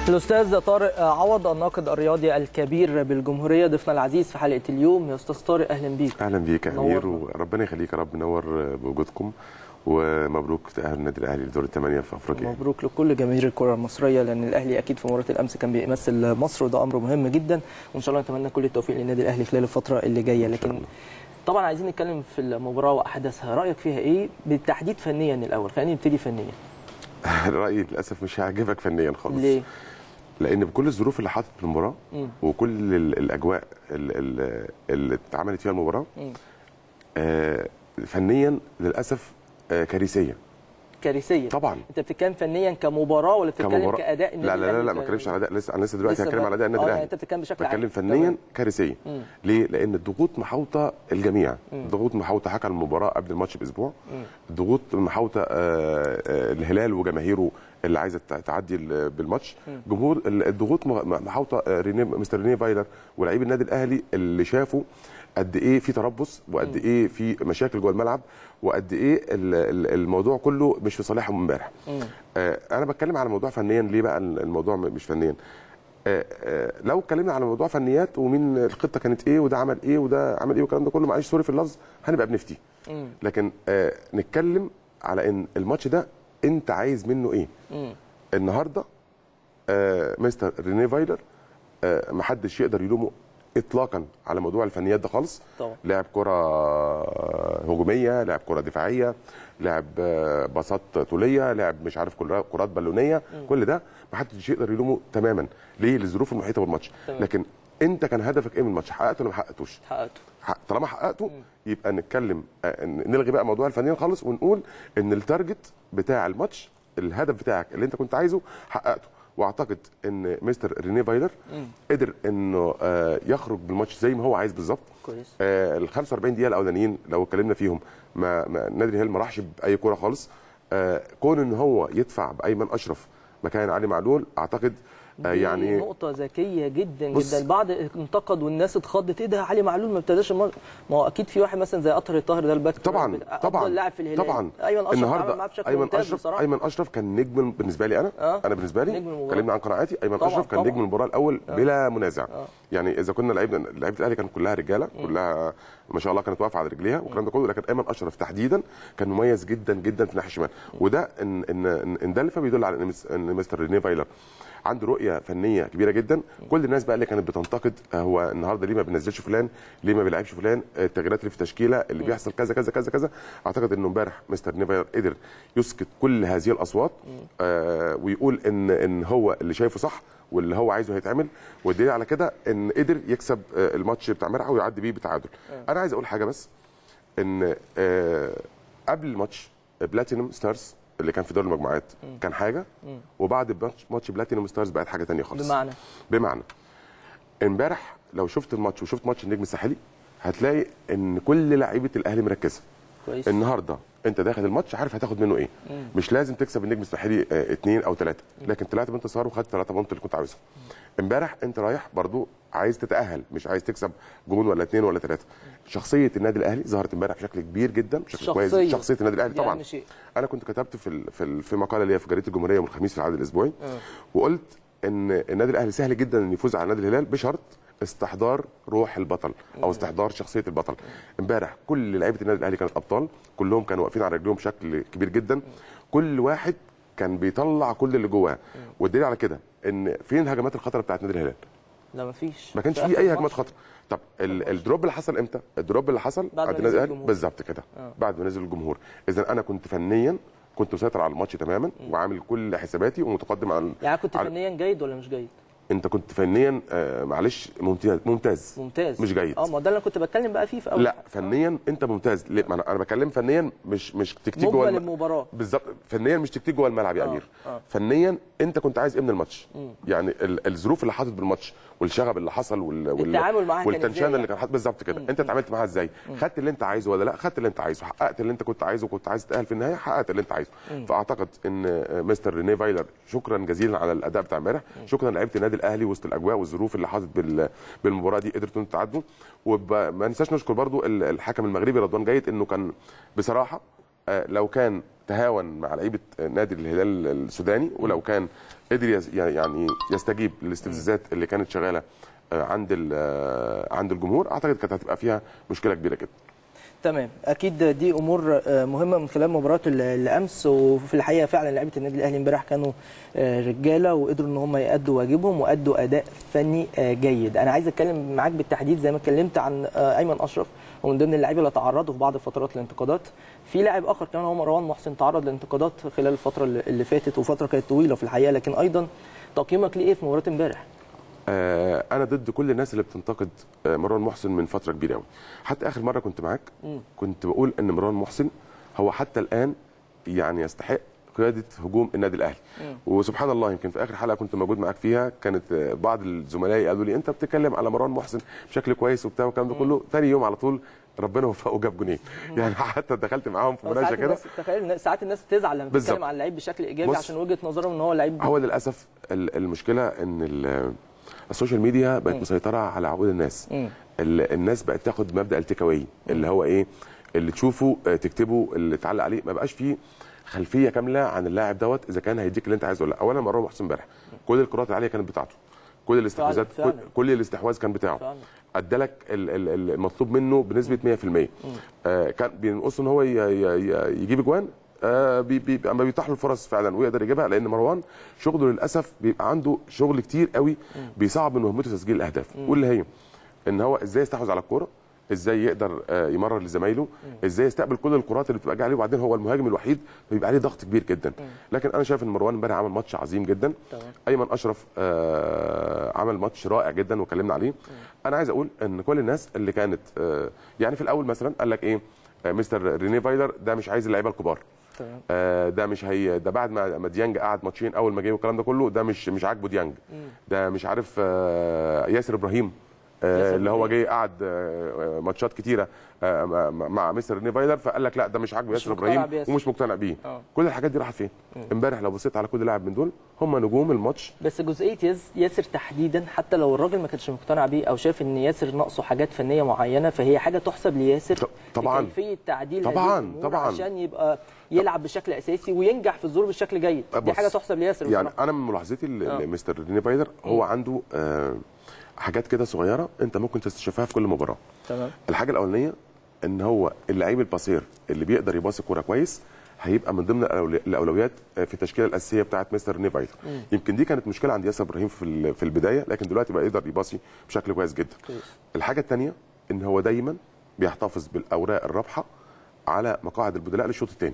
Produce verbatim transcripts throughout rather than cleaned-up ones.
الأستاذ طارق عوض الناقد الرياضي الكبير بالجمهورية ضيفنا العزيز في حلقة اليوم. يا أستاذ طارق أهلا بيك. أهلا بيك يا أمير، وربنا يخليك يا رب، نور بوجودكم، ومبروك تأهل النادي الأهلي لدور الثمانية في أفريقيا. مبروك لكل جماهير الكرة المصرية، لأن الأهلي أكيد في مباراة الأمس كان بيمثل مصر، وده أمر مهم جدا، وإن شاء الله نتمنى كل التوفيق للنادي الأهلي خلال الفترة اللي جاية. لكن طبعا عايزين نتكلم في المباراة وأحداثها، رأيك فيها إيه بالتحديد فنيا الأول؟ خلينا نبتدي فنيا. رأيي للأسف مش هيعجبك فنيا خالص. ليه؟ لأن بكل الظروف اللي حاطت في المباراة وكل الأجواء اللي اتعملت فيها المباراة، آه فنيا للأسف آه كارثية. كارثيه طبعا. انت بتتكلم فنيا كمباراه ولا بتتكلم كمباراة. كاداء النادي لا لا لا, لا ما ك... بتكلمش على اداء، لسه انا لسه دلوقتي هتكلم على اداء النادي الاهلي. انت بتتكلم بشكل عام. بتكلم فنيا كارثيه. ليه؟ لان الضغوط محاوطه الجميع، الضغوط محاوطه حكم المباراه قبل الماتش باسبوع، الضغوط محاوطه الهلال وجماهيره اللي عايزه تعدي بالماتش، جمهور الضغوط محاوطه ريني مستر ريني فايلر ولاعيب النادي الاهلي اللي شافوا قد ايه في تربص وقد ايه في مشاكل جوه الملعب وقد ايه الموضوع كله مش في صالحهم امبارح. آه انا بتكلم على موضوع فنيا. ليه بقى الموضوع مش فنيا؟ آه آه لو اتكلمنا على موضوع فنيات ومين الخطه كانت ايه وده عمل ايه وده عمل ايه والكلام ده كله، معلش سوري في اللفظ، هنبقى بنفتي. لكن آه نتكلم على ان الماتش ده انت عايز منه ايه؟ مم. النهارده آه مستر ريني فايلر آه محدش يقدر يلومه اطلاقا على موضوع الفنيات ده خالص. طبعا. لعب كره هجوميه، لعب كره دفاعيه، لعب باصات طوليه، لعب مش عارف كرات بالونيه، م. كل ده ما حدش يقدر يلومه تماما. ليه؟ للظروف المحيطه بالماتش. لكن انت كان هدفك ايه من الماتش؟ حققته ولا ما حققتوش؟ حققته. طالما حققته م. يبقى نتكلم، نلغي بقى موضوع الفنيين خالص ونقول ان التارجت بتاع الماتش، الهدف بتاعك اللي انت كنت عايزه حققته. واعتقد ان مستر ريني فايلر قدر انه آه يخرج بالماتش زي ما هو عايز بالظبط. كويس. آه ال خمسة وأربعين دقيقه الاولانيين لو اتكلمنا فيهم، ما, ما نادي الهلال ما راحش باي كوره خالص. آه كون ان هو يدفع بايمن اشرف مكان علي معلول، اعتقد آه يعني نقطة ذكية جدا جدا. البعض انتقد والناس اتخضت، ايه ده علي معلول ما ابتداش الماتش؟ ما هو اكيد في واحد مثلا زي اطهر الطاهر ده الباك طبعا طبعا افضل لاعب في الهلال. طبعا ايمن اشرف عمل معاه بشكل ممتاز بصراحة. ايمن اشرف كان نجم بالنسبة لي انا. آه. انا بالنسبة لي اتكلمنا عن قناعاتي، ايمن طبعًا اشرف كان طبعًا نجم المباراة الاول آه. بلا منازع. آه. يعني اذا كنا لعيبه لعيبه الاهلي كانت كلها رجاله، كلها ما شاء الله كانت واقفه على رجليها والكلام ده كله، لكن ايمن اشرف تحديدا كان مميز جدا جدا في الناحيه الشمال. وده ان ان ان ده اللي بيدل على ان مستر ريني فايلر عنده رؤيه فنيه كبيره جدا. كل الناس بقى اللي كانت بتنتقد هو النهارده ليه ما بينزلش فلان، ليه ما بيلعبش فلان، التغييرات اللي في التشكيله اللي بيحصل كذا كذا كذا كذا، اعتقد انه امبارح مستر ريني فايلر قدر يسكت كل هذه الاصوات آه ويقول ان ان هو اللي شايفه صح واللي هو عايزه هيتعمل. والدليل على كده ان قدر يكسب آه الماتش بتاع امبارح ويعدي بيه بتعادل. انا عايز اقول حاجه بس، ان آه قبل الماتش بلاتينوم ستارز اللي كان في دور المجموعات م. كان حاجه، م. وبعد ماتش بلاتينوم ستارز بقت حاجه ثانيه خالص. بمعنى بمعنى امبارح لو شفت الماتش وشفت ماتش النجم الساحلي هتلاقي ان كل لعيبه الاهلي مركزه. كويس. النهارده انت داخل الماتش عارف هتاخد منه ايه. مم. مش لازم تكسب النجم الساحلي اه اثنين او ثلاثه، لكن طلعت بانتصار وخدت ثلاثه بونت اللي كنت عاوزهم. امبارح انت رايح برضو عايز تتاهل، مش عايز تكسب جون ولا اثنين ولا ثلاثه. شخصيه النادي الاهلي ظهرت امبارح بشكل كبير جدا، بشكل كويس. شخصيه النادي الاهلي طبعا. شيء. انا كنت كتبت في في, في مقاله ليا في جريده الجمهوريه يوم الخميس في العدد الاسبوعي، أه. وقلت ان النادي الاهلي سهل جدا ان يفوز على نادي الهلال بشرط استحضار روح البطل او استحضار شخصيه البطل. امبارح كل لعيبه النادي الاهلي كانت ابطال، كلهم كانوا واقفين على رجلهم بشكل كبير جدا، كل واحد كان بيطلع كل اللي جواه. والدليل على كده ان فين الهجمات الخطره بتاعت نادي الهلال؟ لا مفيش، ما كانش فيه اي هجمات خطره. طب الدروب اللي حصل امتى؟ الدروب اللي حصل بعد ما نزل الجمهور بالظبط كده. آه. بعد ما نزل الجمهور. اذا انا كنت فنيا كنت مسيطر على الماتش تماما م. وعامل كل حساباتي ومتقدم على يعني كنت على... فنيا جيد ولا مش جيد؟ انت كنت فنيا آه معلش ممتاز ممتاز ممتاز مش جيد. اه ما ده اللي انا كنت بتكلم بقى فيه في اول. لا فنيا انت ممتاز. ليه؟ ما انا بكلم فنيا مش مش تكتيك جوه المباراه بالظبط. فنيا مش تكتيك جوه الملعب يا آه. امير. آه. فنيا انت كنت عايز ايه من الماتش؟ مم. يعني الظروف اللي حصلت بالماتش والشغب اللي حصل وال التعامل معاها والتنشان اللي كان حاصل بالظبط كده. انت اتعاملت معاها ازاي؟ خدت اللي انت عايزه ولا لا؟ خدت اللي انت عايزه، حققت اللي انت كنت عايزه وكنت عايز تتاهل في النهايه، حققت اللي انت عايزه. مم. فاعتقد ان مستر ريني فايلر شكرا جزيلا على الاداء بتاع امبارح، شكرا لعيبه النادي الاهلي وسط الاجواء والظروف اللي حصلت بالمباراه دي قدرتوا تعدوا. وما ننساش نشكر برضو الحكم المغربي رضوان جيد، انه كان بصراحه لو كان تهاون مع لعيبه نادي الهلال السوداني، ولو كان قدر يعني يستجيب للاستفزازات اللي كانت شغاله عند عند الجمهور، اعتقد كانت هتبقى فيها مشكله كبيره جدا. تمام، اكيد دي امور مهمه من خلال مباراه الامس، وفي الحقيقه فعلا لعيبه النادي الاهلي امبارح كانوا رجاله وقدروا ان هم يادوا واجبهم وادوا اداء فني جيد. انا عايز اتكلم معاك بالتحديد زي ما اتكلمت عن ايمن اشرف، ومن ضمن اللعيبه اللي تعرضوا في بعض الفترات للانتقادات. في لاعب اخر كمان هو مروان محسن تعرض للانتقادات خلال الفتره اللي فاتت، وفتره كانت طويله في الحقيقه، لكن ايضا تقييمك ليه في مباراه امبارح؟ انا ضد كل الناس اللي بتنتقد مروان محسن من فتره كبيره قوي. حتى اخر مره كنت معاك كنت بقول ان مروان محسن هو حتى الان يعني يستحق قياده هجوم النادي الاهلي. وسبحان الله يمكن في اخر حلقه كنت موجود معاك فيها كانت بعض الزملاء قالوا لي انت بتتكلم على مروان محسن بشكل كويس وبتاع والكلام ده كله، ثاني يوم على طول ربنا وفقه جاب جونين. يعني حتى دخلت معاهم في مناقشه كده. تخيل ساعات الناس بتزعل لما بتتكلم على اللعيب بشكل ايجابي عشان وجهه نظرهم ان هو لعيب. هو للاسف المشكله ان السوشيال ميديا بقت مسيطره على عقول الناس. م. الناس بقت تاخد مبدا التيك اللي هو ايه، اللي تشوفه تكتبه، اللي تعلق عليه، ما بقاش فيه خلفيه كامله عن اللاعب دوت اذا كان هيديك اللي انت عايزه ولا لا. اولا مروان محسن امبارح كل الكرات العاليه كانت بتاعته، كل الاستحواذات كل, كل الاستحواذ كان بتاعه، ادالك المطلوب منه بنسبه مية في المية. آه كان بينقصه ان هو يجيب اجوان، آه بي اما بيتاح له الفرص فعلا ويقدر يجيبها، لان مروان شغله للاسف بيبقى عنده شغل كتير قوي بيصعب من مهمته تسجيل الاهداف، واللي هي ان هو ازاي يستحوذ على الكوره، ازاي يقدر آه يمرر لزمايله، ازاي يستقبل كل الكرات اللي بتبقى جايه عليه، وبعدين هو المهاجم الوحيد بيبقى عليه ضغط كبير جدا. لكن انا شايف ان مروان امبارح عمل ماتش عظيم جدا. ايمن اشرف آه عمل ماتش رائع جدا وكلمنا عليه. انا عايز اقول ان كل الناس اللي كانت آه يعني في الاول مثلا قال لك ايه، آه مستر ريني فايلر ده مش عايز اللعيبه الكبار، آه ده مش هي، ده بعد ما ديانج قعد ماتشين اول ما جه والكلام ده كله، ده مش مش عاجبه ديانج، ده مش عارف آه ياسر ابراهيم آه اللي هو جاي قعد آه ماتشات كتيره آه مع مستر ريني فايلر، فقال لك لا ده مش عاجبه ياسر ابراهيم ومش مقتنع بيه. أوه. كل الحاجات دي راحت فين؟ امبارح لو بصيت على كل لاعب من دول هم نجوم الماتش. بس جزئيه ياسر تحديدا، حتى لو الراجل ما كانش مقتنع بيه او شايف ان ياسر ناقصه حاجات فنيه معينه، فهي حاجه تحسب لياسر طبعا، كيفيه تعديل طبعا طبعا عشان يبقى يلعب بشكل اساسي وينجح في الظروف بشكل جيد. دي حاجه تحسب لياسر يعني بصراحة. انا من ملاحظتي لمستر ريني فايلر هو عنده آه حاجات كده صغيره انت ممكن تستشفها في كل مباراه. تمام. الحاجه الاولانيه ان هو اللعيب الباسير اللي بيقدر يباصي كوره كويس هيبقى من ضمن الاولويات في التشكيله الاساسيه بتاعه مستر ريني فايلر. يمكن دي كانت مشكله عند ياسر ابراهيم في في البدايه، لكن دلوقتي بقى يقدر يباصي بشكل كويس جدا. كويس. الحاجه الثانيه ان هو دايما بيحتفظ بالاوراق الرابحه على مقاعد البدلاء للشوط الثاني.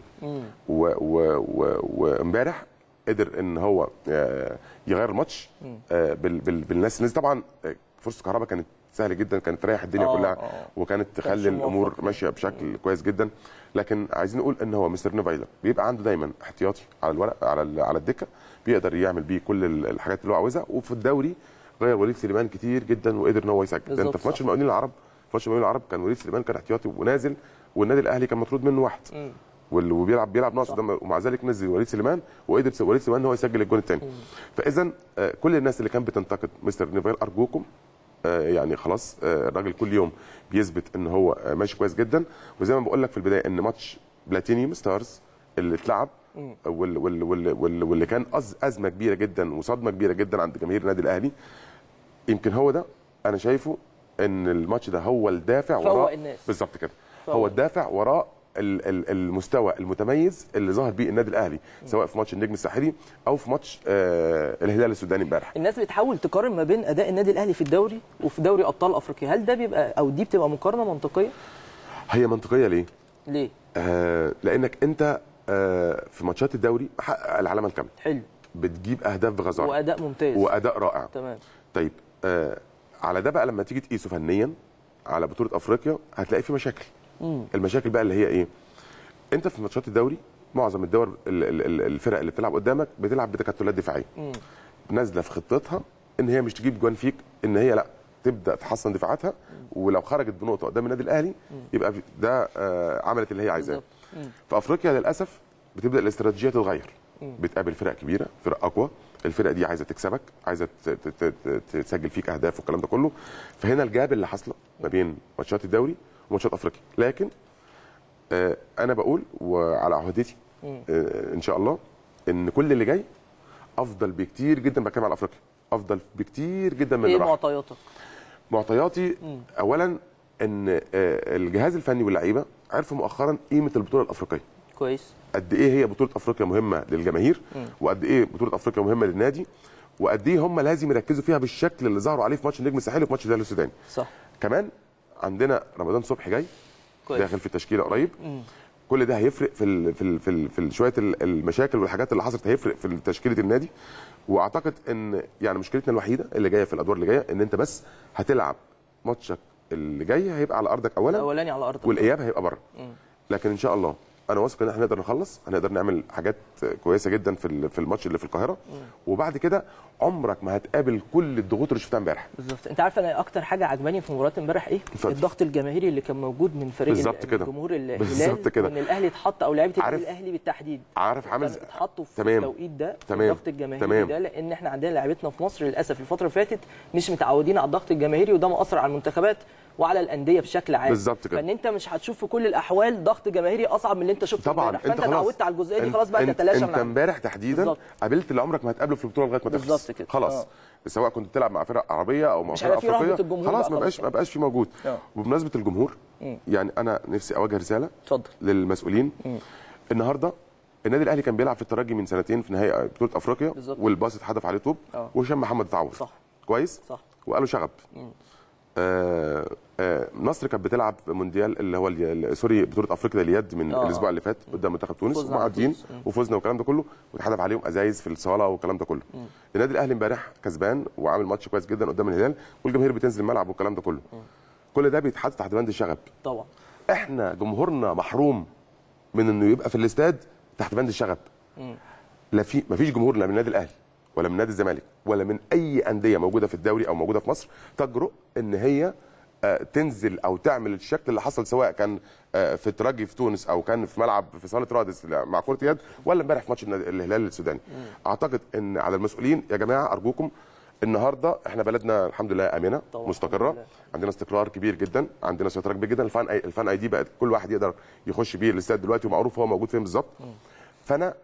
وامبارح قدر ان هو يغير الماتش بالناس اللي طبعا فرصه كهرباء كانت سهله جدا، كانت تريح الدنيا أوه كلها أوه. وكانت تخلي الامور ماشيه بشكل كويس جدا. لكن عايزين نقول ان هو مستر ريني فايلر بيبقى عنده دايما احتياطي على الورق على على الدكه بيقدر يعمل بيه كل الحاجات اللي هو عاوزها. وفي الدوري غير وليد سليمان كتير جدا وقدر ان هو يسجل. انت في ماتش المقاولين العرب في ماتش المقاولين العرب كان وليد سليمان كان احتياطي ونازل، والنادي الاهلي كان مطرود منه واحد م. وبيلعب بيلعب ناقص قدام، ومع ذلك نزل وليد سليمان وقدر وليد سليمان ان هو يسجل الجون الثاني. فاذا كل الناس اللي كانت بتنتقد مستر ريني فايلر ارجوكم يعني خلاص الراجل كل يوم بيثبت ان هو ماشي كويس جدا. وزي ما بقول لك في البدايه ان ماتش بلاتينيوم ستارز اللي اتلعب واللي, واللي, واللي, واللي كان ازمه كبيره جدا وصدمه كبيره جدا عند جماهير النادي الاهلي، يمكن هو ده انا شايفه ان الماتش ده هو الدافع وراء بالظبط كده، هو الدافع وراء المستوى المتميز اللي ظهر بيه النادي الاهلي سواء في ماتش النجم الساحلي او في ماتش آه الهلال السوداني امبارح. الناس بتحاول تقارن ما بين اداء النادي الاهلي في الدوري وفي دوري ابطال افريقيا، هل ده بيبقى او دي بتبقى مقارنه منطقيه؟ هي منطقيه ليه؟ ليه؟ آه لانك انت آه في ماتشات الدوري محقق العلامه الكامله. حلو. بتجيب اهداف بغزاره واداء ممتاز واداء رائع. تمام. طيب آه على ده بقى لما تيجي تقيسه فنيا على بطوله افريقيا هتلاقي في مشاكل. مم. المشاكل بقى اللي هي ايه؟ انت في ماتشات الدوري معظم الدور الفرق اللي بتلعب قدامك بتلعب بتكتلات دفاعيه نازله في خطتها ان هي مش تجيب جوان فيك، ان هي لا تبدا تحسن دفاعاتها، ولو خرجت بنقطه قدام النادي الاهلي يبقى ده آه عملت اللي هي عايزاه. في افريقيا للاسف بتبدا الاستراتيجيه تتغير، بتقابل فرق كبيره، فرق اقوى، الفرق دي عايزه تكسبك، عايزه تسجل فيك اهداف والكلام ده كله. فهنا الجاب اللي حاصله ما بين ماتشات الدوري وماتشات افريقيا. لكن آه انا بقول وعلى عهدتي آه ان شاء الله ان كل اللي جاي افضل بكتير جدا، بتكلم على افريقيا، افضل بكتير جدا من ايه اللي راح. معطياتك؟ معطياتي مم. اولا ان آه الجهاز الفني واللعيبه عرفوا مؤخرا قيمه البطوله الافريقيه. كويس. قد ايه هي بطوله افريقيا مهمه للجماهير، مم. وقد ايه بطوله افريقيا مهمه للنادي، وقد ايه هم لازم يركزوا فيها بالشكل اللي ظهروا عليه في ماتش النجم الساحلي وفي ماتش الهلال السوداني. صح. كمان عندنا رمضان صبحي جاي كويس. داخل في التشكيله قريب. مم. كل ده هيفرق في ال في ال في, ال في شويه المشاكل والحاجات اللي حصلت، هيفرق في تشكيله النادي. واعتقد ان يعني مشكلتنا الوحيده اللي جايه في الادوار اللي جايه ان انت بس هتلعب ماتشك اللي جاي هيبقى على ارضك اولا، الاولاني على ارضك، والاياب هيبقى بره. لكن ان شاء الله انا واثق ان احنا نقدر نخلص، هنقدر نعمل حاجات كويسه جدا في في الماتش اللي في القاهره. مم. وبعد كده عمرك ما هتقابل كل الضغوط اللي شفتها امبارح. بالظبط. انت عارف انا اكتر حاجه عجباني في مباراه امبارح ايه؟ فضل. الضغط الجماهيري اللي كان موجود من فريق الجمهور الهلال، بالظبط كده، وان الاهلي اتحط او لعيبه الاهلي بالتحديد عارف عامل اتحطوا في التوقيت ده، في الضغط الجماهيري تمام. ده لان احنا عندنا لعيبتنا في مصر للاسف الفتره اللي فاتت مش متعودين على الضغط الجماهيري، وده مأثر على المنتخبات وعلى الانديه بشكل عام. بالظبط كده. فان انت مش هتشوف في كل الاحوال ضغط جماهيري اصعب من اللي انت شفته طبعا. امبارح، فانت اتعودت على الجزئيه دي خلاص بقى تتلاشى. انت امبارح تحديدا قابلت اللي عمرك ما هتقابله في البطوله لغايه ما تخلص. بالظبط كده. خلاص أوه. سواء كنت بتلعب مع فرق عربيه او مع فرق افريقيه، خلاص ما بقاش ما بقاش في موجود. أوه. وبمناسبه الجمهور مم. يعني انا نفسي اوجه رساله اتفضل للمسؤولين. مم. النهارده النادي الاهلي كان بيلعب في الترجي من سنتين في نهائي بطوله افريقيا، والباص اتحدف عليه طوب وهشام محمد اتعور. صح. كويس. صح. وقالوا شغب. مم. آه آه مصر كانت بتلعب مونديال اللي هو سوري بطوله افريقيا اليد من آه. الاسبوع اللي فات قدام منتخب تونس، ومعديين وفزنا والكلام ده كله، واتحدف عليهم ازايز في الصاله والكلام ده كله. مم. النادي الاهلي امبارح كسبان وعامل ماتش كويس جدا قدام الهلال، والجماهير بتنزل الملعب والكلام ده كله. مم. كل ده بيتحط تحت بند الشغب. طبعا احنا جمهورنا محروم من انه يبقى في الاستاد تحت بند الشغب. مم. لا في مفيش جمهور لا من النادي الاهلي ولا من نادي الزمالك ولا من اي انديه موجوده في الدوري او موجوده في مصر تجرؤ ان هي تنزل او تعمل الشكل اللي حصل، سواء كان في الترجي في تونس او كان في ملعب في صاله رادس مع كره يد، ولا امبارح في ماتش الهلال السوداني. اعتقد ان على المسؤولين يا جماعه ارجوكم، النهارده احنا بلدنا الحمد لله امنه مستقره، عندنا استقرار كبير جدا، عندنا سيطره كبيره جدا، الفان اي الفان اي دي بقت كل واحد يقدر يخش بيه الاستاد دلوقتي ومعروف هو موجود فين بالظبط. فانا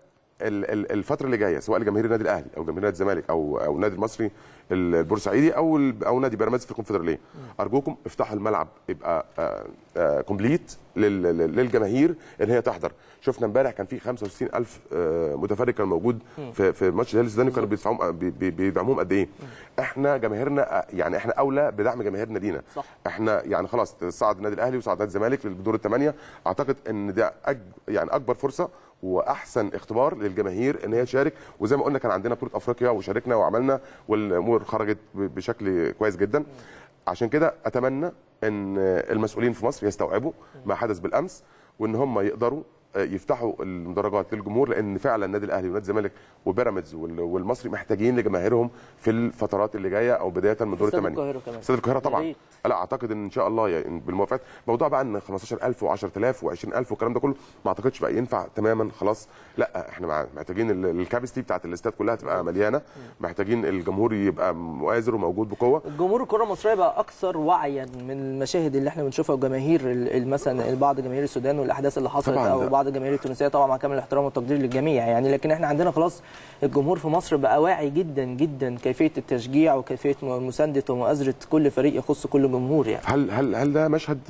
الفتره اللي جايه سواء لجماهير النادي الاهلي او جماهير نادي الزمالك او او النادي المصري البورسعيدي او او نادي بيراميدز في الكونفدراليه، ارجوكم افتحوا الملعب يبقى آآ آآ كومبليت للجماهير ان هي تحضر. شفنا امبارح كان في خمسة وستين ألف متفرج كان موجود في في ماتش الهلال السوداني، كانوا بيدفعوا بيدعموهم قد ايه. احنا جماهيرنا يعني احنا اولى بدعم جماهيرنا لينا. صح. احنا يعني خلاص صعد النادي الاهلي وصعد نادي الزمالك للدور الثمانيه، اعتقد ان ده أج يعني اكبر فرصه واحسن اختبار للجماهير ان هي تشارك، وزي ما قلنا كان عندنا بطوله افريقيا وشاركنا وعملنا والامور خرجت بشكل كويس جدا. عشان كده اتمنى ان المسؤولين في مصر يستوعبوا ما حدث بالامس، وان هم يقدروا يفتحوا المدرجات للجمهور، لان فعلا النادي الاهلي ونادي الزمالك وبيراميدز والمصري محتاجين لجماهيرهم في الفترات اللي جايه او بدايه من دور الثمانيه. استاد القاهره طبعا. لا اعتقد ان ان شاء الله يعني بالموافقات موضوع بقى ان خمستاشر ألف وعشرة آلاف وعشرين ألف والكلام ده كله ما اعتقدش بقى ينفع تماما خلاص. لا احنا محتاجين الكابستي بتاعت الاستاد كلها تبقى مليانه، محتاجين الجمهور يبقى مؤازر وموجود بقوه. الجمهور الكره المصريه بقى اكثر وعيا من المشاهد اللي احنا بنشوفها، وجماهير مثلا بعض جماهير السودان والاحداث اللي حصلت او بعض الجماهير التونسيه، طبعا مع كامل الاحترام والتقدير للجميع يعني، لكن احنا عندنا خلاص الجمهور في مصر بقى واعي جدا جدا كيفيه التشجيع وكيفيه مسانده ومؤازره كل فريق يخص كل جمهور يعني. هل هل هل ده مشهد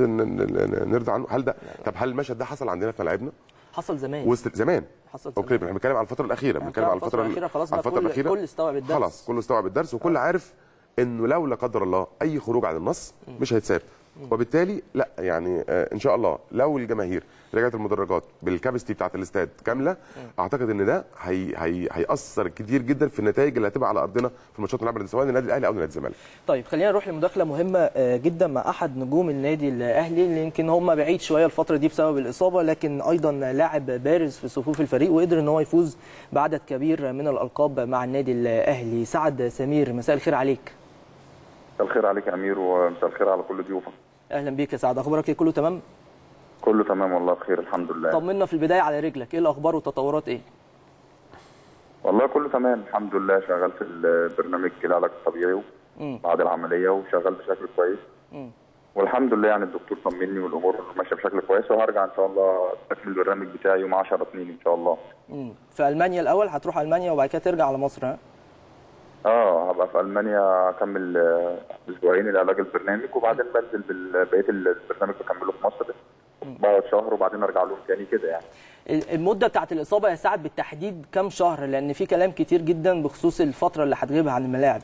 نرضى عنه؟ هل ده طب هل المشهد ده حصل عندنا في ملاعبنا؟ حصل زمان. وسط زمان. حصل اوكي احنا بنتكلم على الفتره الاخيره، بنتكلم على الفتره الاخيره خلاص على الفتره الاخيره كل استوعب الدرس، خلاص كله استوعب الدرس، وكل آه. عارف انه لو لا قدر الله اي خروج عن النص مش هيتساب. وبالتالي لا يعني آه ان شاء الله لو الجماهير رجعت المدرجات بالكابستي بتاعت الاستاد كامله، اعتقد ان ده هي هي هيأثر كتير جدا في النتائج اللي هتبقى على ارضنا في الماتشات اللي سواء النادي الاهلي او النادي الزمالك. طيب خلينا نروح لمداخله مهمه جدا مع احد نجوم النادي الاهلي اللي يمكن هم بعيد شويه الفتره دي بسبب الاصابه، لكن ايضا لاعب بارز في صفوف الفريق وقدر ان هو يفوز بعدد كبير من الالقاب مع النادي الاهلي. سعد سمير، مساء الخير عليك. مساء الخير عليك يا امير، ومساء الخير على كل ضيوفك. اهلا بيك يا سعد، اخبارك ايه؟ كله تمام؟ كله تمام والله بخير الحمد لله. طمنا في البدايه على رجلك، ايه الاخبار والتطورات ايه؟ والله كله تمام الحمد لله، شغال في البرنامج العلاج الطبيعي بعد العمليه وشغال بشكل كويس. امم والحمد لله يعني الدكتور طمني والامور ماشيه بشكل كويس، وهرجع ان شاء الله اكمل البرنامج بتاعي يوم عشرة اتنين ان شاء الله. امم في المانيا الاول، هتروح المانيا وبعد كده ترجع على مصر؟ ها اه هبقى في المانيا اكمل آه، اسبوعين العلاج البرنامج، وبعدين بنزل بقيه البرنامج بكمله في مصر، بقعد شهر وبعدين ارجع لهم تاني كده يعني. المده بتاعت الاصابه يا سعد بالتحديد كام شهر؟ لان في كلام كتير جدا بخصوص الفتره اللي هتغيبها عن الملاعب.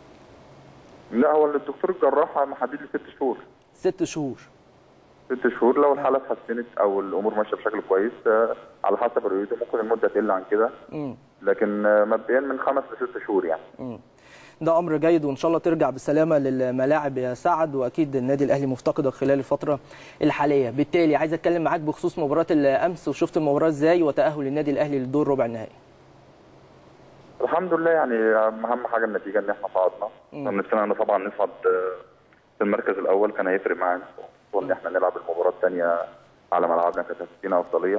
لا هو الدكتور الجراح محدد لي ست شهور. ست شهور. ست شهور لو الحاله اتحسنت او الامور ماشيه بشكل كويس، آه، على حسب رؤيته ممكن المده تقل عن كده، لكن آه، مبدئيا من خمس لست شهور يعني. مم. ده امر جيد، وان شاء الله ترجع بالسلامه للملاعب يا سعد، واكيد النادي الاهلي مفتقدك خلال الفتره الحاليه. بالتالي عايز اتكلم معاك بخصوص مباراه الامس، وشفت المباراه ازاي وتاهل النادي الاهلي للدور ربع النهائي؟ الحمد لله يعني اهم حاجه النتيجه ان احنا صعدنا، كان نفسنا ان طبعا نصعد في المركز الاول، كان هيفرق معانا وان احنا نلعب المباراه الثانيه على ملعبنا كانت هتدينا افضليه.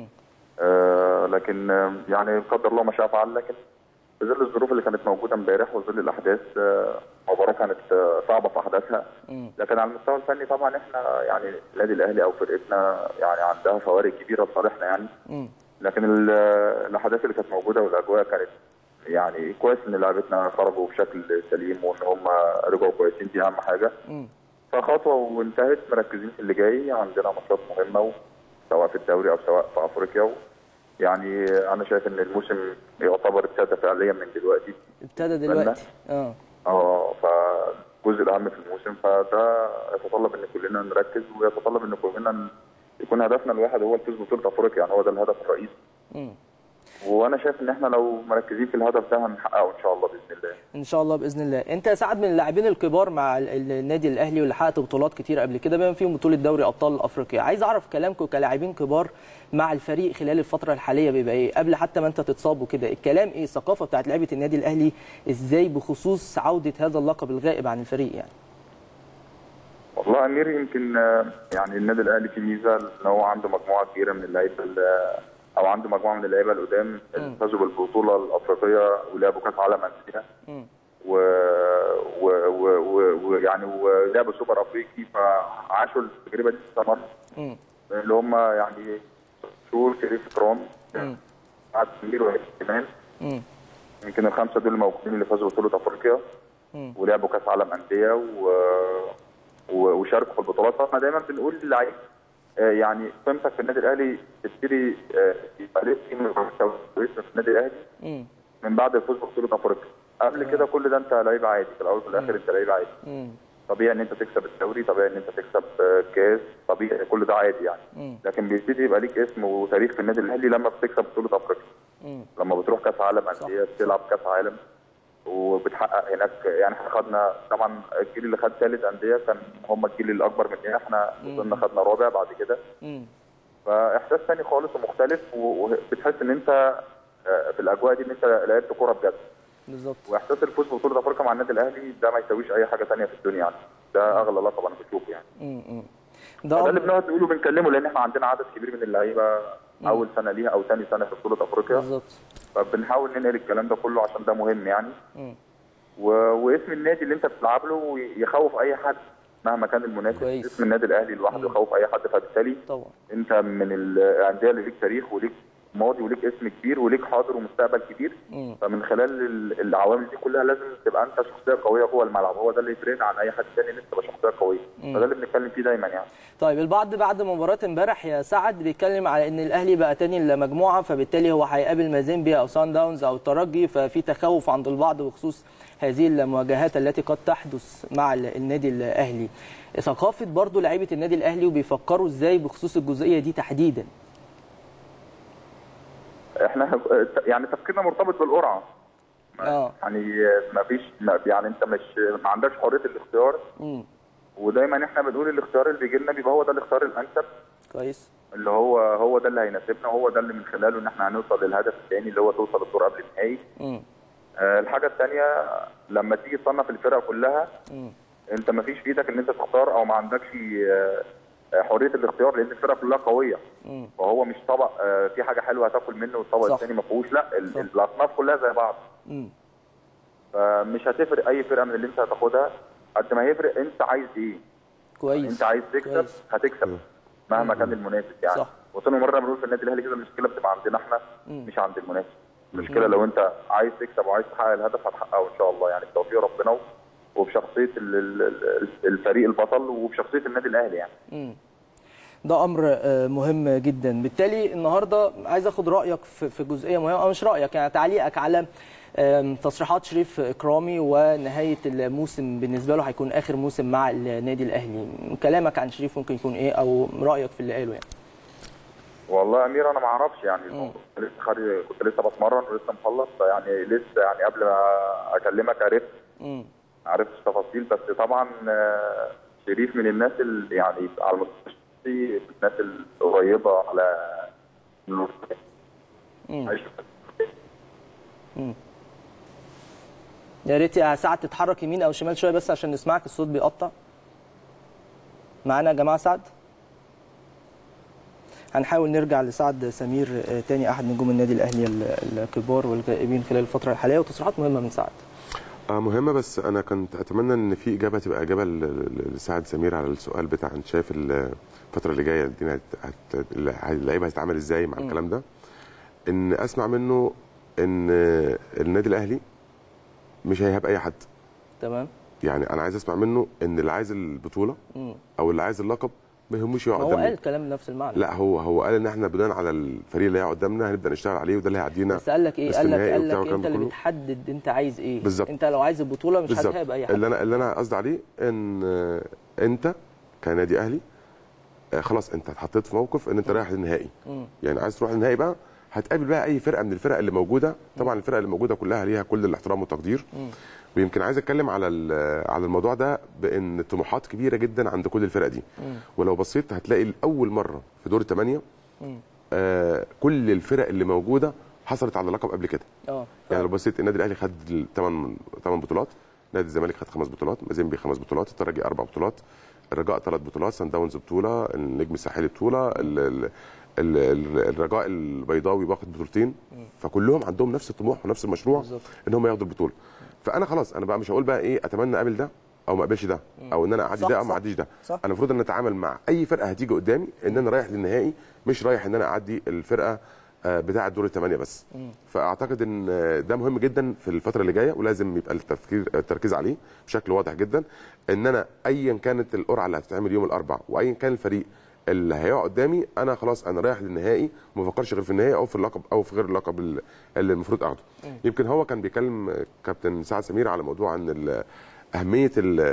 آه لكن يعني قدر الله ما شاء فعل، لكن في ظل الظروف اللي كانت موجوده امبارح وظل الاحداث، المباراه كانت صعبه في احداثها، لكن على المستوى الفني طبعا احنا يعني النادي الاهلي او فرقتنا يعني عندها فوارق كبيره لصالحنا يعني. لكن الاحداث اللي كانت موجوده والاجواء كانت يعني كويس ان لعيبتنا خرجوا بشكل سليم وان هم رجعوا كويسين، دي اهم حاجه. فخطوه وانتهت، مركزين في اللي جاي، عندنا ماتشات مهمه سواء في الدوري او سواء في افريقيا. يعني انا شايف ان الموسم يعتبر ابتدى فعليا من دلوقتي. ابتدى دلوقتي اه اه فالجزء الاهم في الموسم، فده يتطلب ان كلنا نركز، ويتطلب ان كلنا يكون هدفنا الواحد هو الفوز ببطوله افريقيا، يعني هو ده الهدف الرئيسي. امم وانا شايف ان احنا لو مركزين في الهدف ده هنحققه ان شاء الله باذن الله. ان شاء الله باذن الله. انت يا سعد من اللاعبين الكبار مع النادي الاهلي واللي حققت بطولات كتير قبل كده بما فيهم بطوله دوري ابطال افريقيا، عايز اعرف كلامكم كلاعبين كبار مع الفريق خلال الفتره الحاليه بيبقى ايه؟ قبل حتى ما انت تتصاب وكده، الكلام ايه؟ الثقافه بتاعت لعيبه النادي الاهلي ازاي بخصوص عوده هذا اللقب الغائب عن الفريق يعني؟ والله يا امير، يمكن يعني النادي الاهلي فيه ميزه ان هو عنده مجموعه كبيره من اللعيبه، او عنده مجموعه من اللعيبه القدام اللي فازوا بالبطوله الافريقيه ولعبوا كاس عالم انديه و ويعني ولعبوا سوبر افريقي، فعاشوا التجربه دي استمر، اللي هم يعني شهور شريف اكرام قعد كبير وعيد كمان، يمكن الخمسه دول الموجودين اللي فازوا ببطوله افريقيا ولعبوا كاس عالم انديه و... وشاركوا في البطولات. فاحنا دايما بنقول للعيب يعني قيمتك في النادي الاهلي تبتدي يبقى لك قيمه كويسه في النادي الاهلي من بعد الفوز ببطوله افريقيا. قبل كده كل ده انت لعيب عادي، في الاول وفي الاخر انت لعيب عادي. طبيعي ان انت تكسب الدوري، طبيعي ان انت تكسب كاس، طبيعي كل ده عادي يعني. لكن بيبتدي يبقى ليك اسم وتاريخ في النادي الاهلي لما بتكسب بطوله افريقيا، لما بتروح كاس عالم انديه، بتلعب كاس عالم وبتحقق هناك. يعني احنا خدنا طبعا الجيل اللي خد ثالث انديه كان هم الجيل الاكبر مننا، احنا وصلنا خدنا رابع بعد كده. فاحساس ثاني خالص ومختلف، وبتحس ان انت في الاجواء دي ان انت لعبت كوره بجد. بالظبط. واحساس الفوز ببطوله افريقيا مع النادي الاهلي ده ما يساويش اي حاجه ثانيه في الدنيا يعني، ده اغلى لقب انا بشوفه يعني. امم ده, ده اللي بنقعد نقوله بنكلمه، لان احنا عندنا عدد كبير من اللعيبه اول سنه ليها او ثاني سنه في بطوله افريقيا. بالظبط. فبنحاول ننقل الكلام ده كله عشان ده مهم يعني. مم. و... واسم النادي اللي انت بتلعب له يخوف اي حد مهما كان المنافس. اسم النادي الاهلي لوحده يخوف اي حد، فبالتالي طبعا انت من الانديه اللي ليك تاريخ وليك ماضي وليك اسم كبير وليك حاضر ومستقبل كبير. مم. فمن خلال العوامل دي كلها لازم تبقى انت شخصيه قويه جوه الملعب، هو ده اللي يفرقنا عن اي حد ثاني، ان انت تبقى شخصيه قويه. مم. فده اللي بنتكلم فيه دايما يعني. طيب البعض بعد مباراه امبارح يا سعد بيتكلم على ان الاهلي بقى تاني المجموعه، فبالتالي هو هيقابل مازيمبيا او سان داونز او الترجي، ففي تخوف عند البعض بخصوص هذه المواجهات التي قد تحدث مع النادي الاهلي. ثقافه برضو لعيبه النادي الاهلي وبيفكروا ازاي بخصوص الجزئيه دي تحديدا؟ احنا يعني تفكيرنا مرتبط بالقرعه. اه يعني ما فيش يعني انت مش ما عندكش حريه الاختيار. امم ودايما احنا بنقول الاختيار اللي بيجي لنا بيبقى هو ده الاختيار الانسب. كويس. اللي هو هو ده اللي هيناسبنا، وهو ده اللي من خلاله ان احنا هنوصل للهدف الثاني اللي هو توصل الدور قبل النهائي. امم آه الحاجه الثانيه لما تيجي تصنف الفرق كلها، امم انت ما فيش في ايدك ان انت تختار او ما عندكش آه حريه الاختيار، لان الفرق كلها قويه. مم. وهو مش طبق آه في حاجه حلوه هتاكل منه والطبق الثاني ما فيهوش، لا الاصناف كلها زي بعض. مم. فمش هتفرق اي فرقه من اللي انت هتاخدها قد ما هيفرق انت عايز ايه. كويس. انت عايز تكسب كويس. هتكسب مهما كان المنافس يعني. صح. وصلنا مره بنقول في النادي الاهلي كده المشكله بتبقى عندنا احنا مش عند المنافس. المشكله لو انت عايز تكسب وعايز تحقق الهدف هتحققه ان شاء الله يعني بتوفيق ربنا وبشخصيه الفريق البطل وبشخصيه النادي الاهلي يعني. امم ده امر مهم جدا. بالتالي النهارده عايز اخد رايك في جزئيه مهمه، او مش رايك يعني تعليقك على تصريحات شريف اكرامي ونهايه الموسم بالنسبه له هيكون اخر موسم مع النادي الاهلي. كلامك عن شريف ممكن يكون ايه، او رايك في اللي قاله يعني؟ والله يا امير انا ما اعرفش يعني لسه خارج، كنت لسه بتمرن ولسه مخلص يعني لسه يعني قبل ما اكلمك عرفت امم عرفت التفاصيل. بس طبعا شريف من الناس اللي يعني على المستوى الناس القريبه على امم يا ريت يا سعد تتحرك يمين او شمال شويه بس عشان نسمعك، الصوت بيقطع. معانا يا جماعه سعد؟ هنحاول نرجع لسعد سمير تاني احد نجوم النادي الاهلي الكبار والغائبين خلال الفتره الحاليه، وتصريحات مهمه من سعد. اه مهمه، بس انا كنت اتمنى ان في اجابه تبقى اجابه لسعد سمير على السؤال بتاع انت شايف الفتره اللي جايه الدنيا اللعيبه هتتعامل ازاي مع م. الكلام ده. ان اسمع منه ان النادي الاهلي مش هيهاب اي حد. تمام. يعني انا عايز اسمع منه ان اللي عايز البطوله م. او اللي عايز اللقب ما يهموش يقعد قدامنا. هو قال كلام نفس المعنى. لا هو هو قال ان احنا بناء على الفريق اللي هيقعد قدامنا هنبدا نشتغل عليه وده اللي هيعدينا. بس قال لك ايه؟ قال لك قال لك انت اللي بتحدد انت عايز ايه. بالزبط. انت لو عايز البطوله مش هتهاب اي حد. اللي انا اللي انا قصدي عليه ان انت كنادي اهلي خلاص انت اتحطيت في موقف ان انت رايح للنهائي. يعني عايز تروح للنهائي بقى هتقابل بقى اي فرقه من الفرق اللي موجوده. طبعا الفرق اللي موجوده كلها ليها كل الاحترام والتقدير. م. ويمكن عايز اتكلم على على الموضوع ده بان طموحات كبيره جدا عند كل الفرق دي. م. ولو بصيت هتلاقي لاول مره في دور الثمانيه آه كل الفرق اللي موجوده حصلت على لقب قبل كده. اه يعني لو بصيت النادي الاهلي خد ثمان ثمان بطولات، نادي الزمالك خد خمس بطولات، مازيمبي خمس بطولات، الترجي اربع بطولات، الرجاء ثلاث بطولات، سان داونز بطوله، النجم الساحلي بطوله، ال ال الرجاء البيضاوي واخد بطولتين. فكلهم عندهم نفس الطموح ونفس المشروع بالزبط. ان هم ياخدوا البطوله. فانا خلاص انا بقى مش هقول بقى ايه اتمنى اقابل ده او ما اقابلش ده او ان انا اعدي ده او ما اعديش ده. صح. انا المفروض ان اتعامل مع اي فرقه هتيجي قدامي ان انا رايح للنهائي، مش رايح ان انا اعدي الفرقه بتاعه دور الثمانيه بس. م. فاعتقد ان ده مهم جدا في الفتره اللي جايه ولازم يبقى التفكير التركيز عليه بشكل واضح جدا. ان انا ايا كانت القرعه اللي هتتعمل يوم الاربعاء وايا كان الفريق اللي هيقعد قدامي انا خلاص انا رايح للنهائي وما بفكرش غير في النهائي او في اللقب او في غير اللقب اللي المفروض اخده. يمكن هو كان بيكلم كابتن سعد سمير على موضوع ان اهميه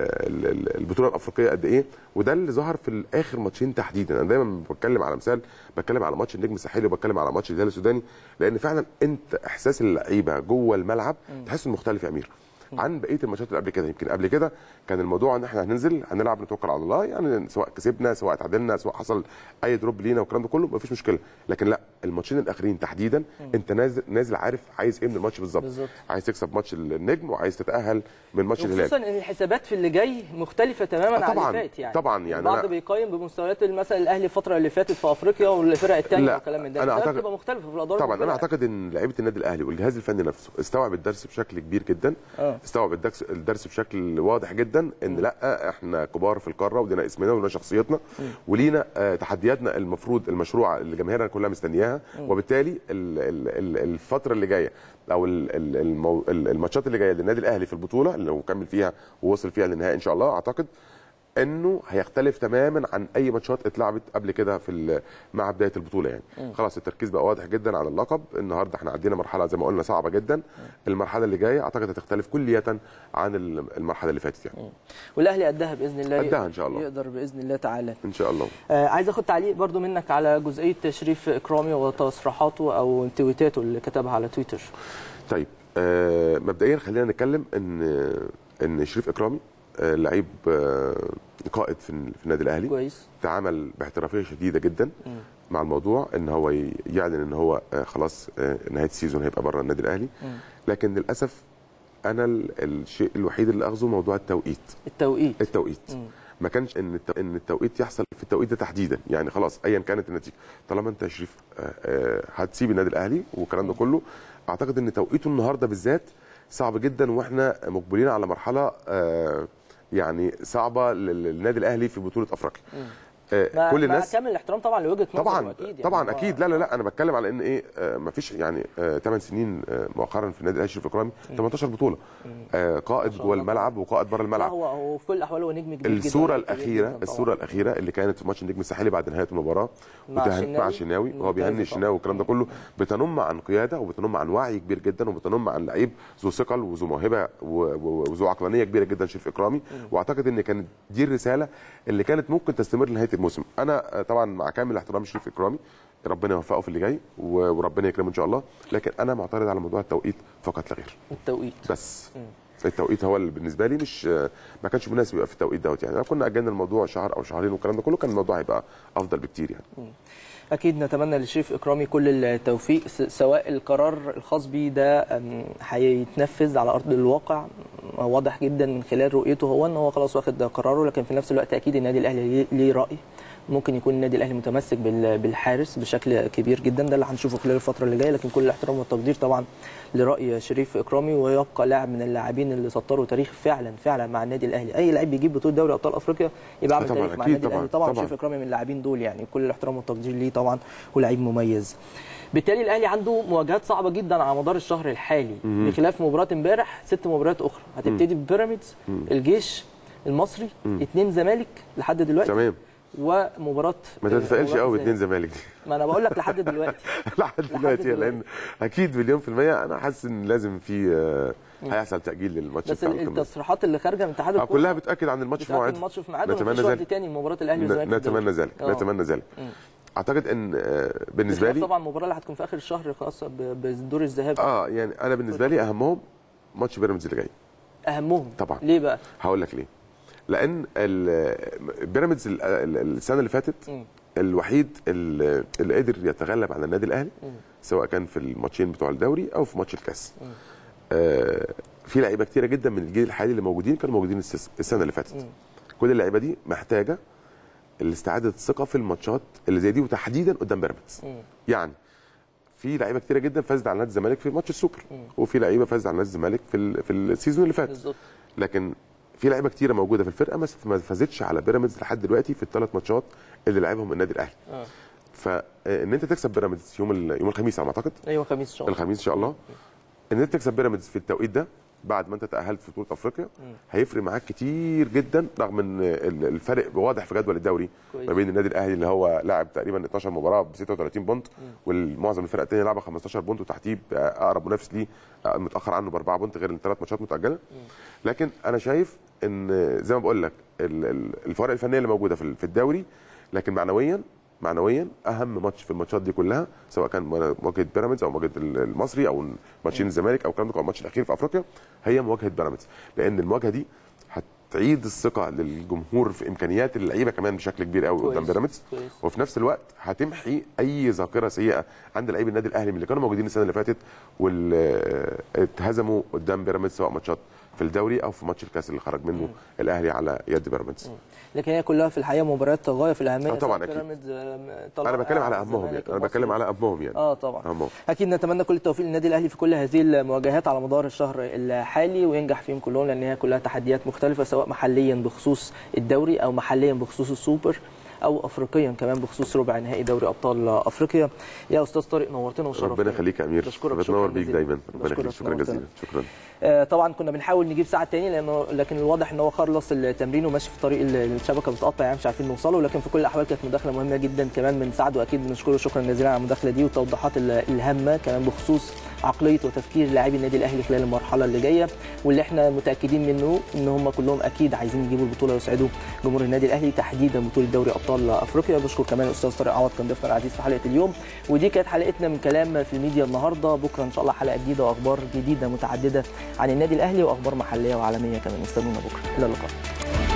البطوله الافريقيه قد ايه، وده اللي ظهر في الاخر ماتشين تحديدا. انا دايما بتكلم على مثال، بتكلم على ماتش النجم الساحلي وبتكلم على ماتش الهلال السوداني، لان فعلا انت احساس اللعيبه جوه الملعب تحس انه مختلف يا امير عن بقيه الماتشات اللي قبل كده. يمكن قبل كده كان الموضوع ان احنا هننزل هنلعب نتوكل على الله، يعني سواء كسبنا سواء تعادلنا سواء حصل اي دروب لينا والكلام ده كله مفيش مشكله. لكن لا، الماتشين الاخرين تحديدا انت نازل نازل عارف عايز ايه من الماتش بالظبط. عايز تكسب ماتش النجم وعايز تتاهل من ماتش الهلال، خصوصا ان الحسابات في اللي جاي مختلفه تماما عن اللي فات. يعني طبعا يعني البعض بيقيم بمستويات مثلا الاهلي الفتره اللي فاتت في افريقيا والفرق الثانيه والكلام من ده. انا اعتقد بتبقى مختلفه في الادوار طبعا. انا اعتقد ان لعيبه النادي الاهلي والجهاز الفني نفسه استوعب الدرس بشكل كبير جدا. أوه. استوعب الدرس الدرس بشكل واضح جدا ان م. لا احنا كبار في القاره ولينا اسمنا ولينا شخصيتنا م. ولينا آه تحدياتنا المفروض المشروع اللي جماهيرنا كلها مستنياها. م. وبالتالي ال ال ال الفتره اللي جايه او الماتشات اللي جايه للنادي الاهلي في البطوله اللي هو كمل فيها ووصل فيها للنهائي ان شاء الله، اعتقد انه هيختلف تماما عن اي ماتشات اتلعبت قبل كده في مع بدايه البطوله. يعني م. خلاص التركيز بقى واضح جدا على اللقب. النهارده احنا عدينا مرحله زي ما قلنا صعبه جدا. م. المرحله اللي جايه اعتقد هتختلف كليا عن المرحله اللي فاتت يعني. م. والاهلي قدها باذن الله. قدها ان شاء الله. يقدر باذن الله تعالى ان شاء الله. آه عايز اخد تعليق برضو منك على جزئيه شريف اكرامي وتصريحاته او تويتاته اللي كتبها على تويتر. طيب آه مبدئيا خلينا نتكلم ان ان شريف اكرامي آه لعيب آه قائد في النادي الاهلي كويس. تعامل باحترافيه شديده جدا م. مع الموضوع ان هو يعلن ان هو آه خلاص آه نهايه السيزون هيبقى بره النادي الاهلي. م. لكن للاسف انا الشيء الوحيد اللي اخذه موضوع التوقيت. التوقيت التوقيت م. ما كانش ان ان التوقيت يحصل في التوقيت ده تحديدا. يعني خلاص ايا كانت النتيجه طالما انت يا شريف آه آه هتسيب النادي الاهلي والكلام ده كله، اعتقد ان توقيته النهارده بالذات صعب جدا واحنا مقبلين على مرحله آه يعني صعبه للنادي الاهلي في بطوله افريقيا. آه كل الناس مع كامل الاحترام طبعا لوجهه نظره طبعا اكيد يعني طبعا اكيد. لا لا لا انا بتكلم على ان ايه آه ما فيش يعني ثمان آه سنين آه مؤخرا في النادي الاهلي الشريف اكرامي تمنتاشر بطوله آه قائد جوه الملعب وقائد بره الملعب. هو هو في كل الاحوال هو نجم كبير جدا. الصوره الاخيره الصوره الاخيره اللي كانت في ماتش النجم الساحلي بعد نهايه المباراه مع مع الشناوي وهو بيهني الشناوي والكلام ده كله بتنم عن قياده وبتنم عن وعي كبير جدا وبتنم عن لعيب ذو ثقل وذو موهبه وذو عقلانيه كبيره جدا شريف اكرامي. واعتقد ان كانت دي الرساله اللي كانت ممكن تستمر لنهايه الموسم. انا طبعا مع كامل احترام شريف اكرامي ربنا يوفقه في اللي جاي وربنا يكرمه ان شاء الله، لكن انا معترض على موضوع التوقيت فقط لا غير. التوقيت بس م. التوقيت هو اللي بالنسبه لي مش ما كانش مناسب يبقى في التوقيت دوت. يعني لو كنا اجلنا الموضوع شهر او شهرين والكلام ده كله كان الموضوع هيبقى افضل بكتير يعني. م. اكيد نتمنى للشريف اكرامي كل التوفيق، سواء القرار الخاص بيه ده هيتنفذ على ارض الواقع واضح جدا من خلال رؤيته هو ان هو خلاص واخد قراره، لكن في نفس الوقت اكيد النادي الاهلي ليه راي. ممكن يكون النادي الاهلي متمسك بالحارس بشكل كبير جدا، ده اللي هنشوفه خلال الفتره اللي جايه، لكن كل الاحترام والتقدير طبعا لراي شريف اكرامي، ويبقى لاعب من اللاعبين اللي سطروا تاريخ فعلا فعلا مع النادي الاهلي. اي لاعب بيجيب بطوله دوري ابطال افريقيا يبقى عامل تاريخ مع النادي الاهلي. طبعا, طبعا شريف اكرامي من اللاعبين دول، يعني كل الاحترام والتقدير ليه طبعا، ولاعيب مميز. بالتالي الاهلي عنده مواجهات صعبه جدا على مدار الشهر الحالي، بخلاف مباراه امبارح ست مباريات اخرى هتبتدي ببيراميدز، الجيش المصري، اثنين زمالك لحد دلوقتي. تمام. ومباراه ما تتفائلش قوي باثنين زمالك دي. ما انا بقول لك لحد دلوقتي لحد دلوقتي لان اكيد مليون في الميه انا حاسس ان لازم في هيحصل تاجيل للماتش بتاع بس التصريحات اللي خارجه من اتحاد الكوره كلها بتاكد عن الماتش في موعده. الماتش في ميعاده ومفيش وقت تاني لمباراه الاهلي والزمالك. نتمنى ذلك نتمنى ذلك. اعتقد ان بالنسبه لي طبعا المباراه اللي هتكون في اخر الشهر خاصه بدور الذهاب. اه يعني انا بالنسبه لي اهمهم ماتش بيراميدز اللي جاي. اهمهم طبعا. ليه بقى؟ هقول لك ليه. لان بيراميدز السنه اللي فاتت م. الوحيد اللي قدر يتغلب على النادي الاهلي م. سواء كان في الماتشين بتوع الدوري او في ماتش الكاس. آه في لعيبه كتيره جدا من الجيل الحالي اللي موجودين كانوا موجودين السنه اللي فاتت. م. كل اللعيبه دي محتاجه الاستعاده الثقه في الماتشات اللي زي دي، وتحديدا قدام بيراميدز. يعني في لعيبه كتيره جدا فازت على نادي الزمالك في ماتش السوبر، م. وفي لعيبه فازت على نادي الزمالك في في السيزون اللي فات بالظبط. لكن في لعيبه كتيره موجوده في الفرقه ما فازتش على بيراميدز لحد دلوقتي في الثلاث ماتشات اللي لعبهم النادي الاهلي. اه فان انت تكسب بيراميدز يوم يوم الخميس على ما اعتقد. ايوه الخميس ان شاء الله. الخميس ان شاء الله. ان انت تكسب بيراميدز في التوقيت ده بعد ما انت تاهلت في بطوله افريقيا م. هيفرق معاك كتير جدا، رغم ان الفرق واضح في جدول الدوري ما بين النادي الاهلي اللي هو لاعب تقريبا اتناشر مباراه ب ستة وثلاثين بونت، والمعظم الفرق الثانيه لعبه خمستاشر بونت، وتحتيه اقرب منافس ليه متاخر عنه باربعه بونت غير الثلاث ماتشات متاجله. لكن انا شايف ان زي ما بقول لك الفوارق الفنيه اللي موجوده في الدوري، لكن معنويا معنويا اهم ماتش في الماتشات دي كلها سواء كان مواجهه بيراميدز او مواجهه المصري او ماتشين الزمالك او الكلام ده، او الماتش الاخير في افريقيا، هي مواجهه بيراميدز. لان المواجهه دي هتعيد الثقه للجمهور في امكانيات اللعيبه كمان بشكل كبير قوي قدام بيراميدز، وفي نفس الوقت هتمحي اي ذاكره سيئه عند لعيبه النادي الاهلي من اللي كانوا موجودين السنه اللي فاتت واللي اتهزموا قدام بيراميدز سواء ماتشات في الدوري او في ماتش الكاس اللي خرج منه م. الاهلي على يد بيراميدز. لكن هي كلها في الحقيقه مباريات غايه في الاهميه. طبعا اكيد. انا بتكلم على اهمهم يعني انا بتكلم على اهمهم يعني اه طبعا أهمهم. اكيد نتمنى كل التوفيق للنادي الاهلي في كل هذه المواجهات على مدار الشهر الحالي، وينجح فيهم كلهم، لان هي كلها تحديات مختلفه سواء محليا بخصوص الدوري او محليا بخصوص السوبر او افريقيا كمان بخصوص ربع نهائي دوري ابطال افريقيا. يا استاذ طارق نورتنا وشرفتنا. ربنا يخليك يا امير. بتنور بيك دايما. ربنا يخليك. شكرا جزيلا. شكرا. آه طبعا كنا بنحاول نجيب ساعه تاني لانه لكن الواضح ان هو خلص التمرين وماشي في طريق الشبكه بتقطع، يعني مش عارفين نوصله، لكن في كل الاحوال كانت مداخله مهمه جدا كمان من سعد، واكيد بنشكره شكرا جزيلا على المداخله دي والتوضيحات الهامه كمان بخصوص عقليه وتفكير لاعبي النادي الاهلي خلال المرحله اللي جايه، واللي احنا متاكدين منه ان هم كلهم اكيد عايزين يجيبوا البطوله ويسعدوا جمهور النادي الاهلي تحديدا بطوله دوري ابطال افريقيا. بشكر كمان الاستاذ طارق عوض كان ضيفنا العزيز في حلقه اليوم، ودي كانت حلقتنا من كلام في الميديا النهارده. بكره ان شاء الله حلقه جديده واخبار جديده متعدده عن النادي الاهلي واخبار محليه وعالميه كمان. استنونا بكره، الى اللقاء.